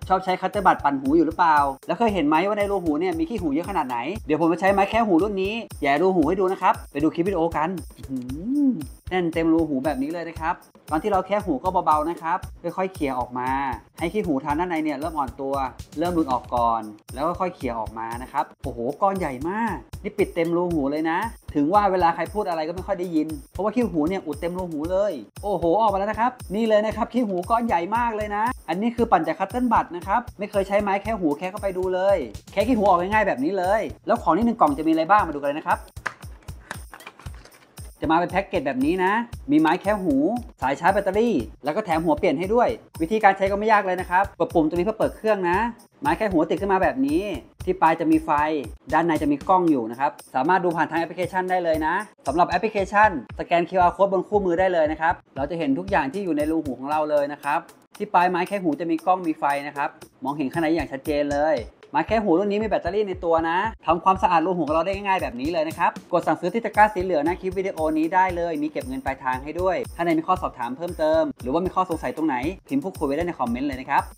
ชอบใช้คัตเตอร์บัดปั่นหูอยู่หรือเปล่าแล้วเคยเห็นไหมว่าในรูหูเนี่ยมีขี้หูเยอะขนาดไหนเดี๋ยวผมจะใช้ไม้แค่หูรุ่นนี้แย่รูหูให้ดูนะครับไปดูคลิปวิดีโอกันแน่นเต็มรูหูแบบนี้เลยนะครับตอนที่เราแค่หูก็เบาๆนะครับค่อยๆเขี่ยออกมาให้ขี้หูทางด้านในเนี่ยเริ่มอ่อนตัวเริ่มหลุดออกก่อนแล้วค่อยๆเขี่ยออกมานะครับโอ้โหก้อนใหญ่มากนี่ปิดเต็มรูหูเลยนะถึงว่าเวลาใครพูดอะไรก็ไม่ค่อยได้ยินเพราะว่าขี้หูเนี่ยอุดเต็มรูหูเลยโอ้โหออกมาแล้วนะครับนี่เลยนะครับขี้หูก้อนใหญ่มากเลยนะอันนี้คือปั่นจากคัตเติ้ลบัดนะครับไม่เคยใช้ไม้แค่หูแค่เข้าไปดูเลยแค่ขี้หูออกง่ายๆแบบนี้เลยแล้วของนี่1 กล่องจะมีอะไรบ้างมาดูกันเลยนะครับจะมาเป็นแพ็กเกจแบบนี้นะมีไม้แค่หูสายชาร์จแบตเตอรี่แล้วก็แถมหัวเปลี่ยนให้ด้วยวิธีการใช้ก็ไม่ยากเลยนะครับกดปุ่มตรงนี้เพื่อเปิดเครื่องนะไม้แค่หัวติดขึ้นมาแบบนี้ที่ปลายจะมีไฟด้านในจะมีกล้องอยู่นะครับสามารถดูผ่านทางแอปพลิเคชันได้เลยนะสำหรับแอปพลิเคชันสแกน QR Code บนคู่มือได้เลยนะครับเราจะเห็นทุกอย่างที่อยู่ในรูหูของเราเลยนะครับที่ปลายไม้แค่หูจะมีกล้องมีไฟนะครับมองเห็นข้างในอย่างชัดเจนเลยไม้แค่หูรุ่นนี้มีแบตเตอรี่ในตัวนะทำความสะอาดรูหูของเราได้ง่ายๆแบบนี้เลยนะครับกดสั่งซื้อที่ตะกร้าสีเหลืองหน้าคลิปวิดีโอนี้ได้เลยมีเก็บเงินปลายทางให้ด้วยถ้าในมีข้อสอบถามเพิ่มเติมหรือว่ามีข้อสงสัยตรงไหนพิมพ์พูดคุยไว้ได้ในคอมเมนต์เลยนะครับ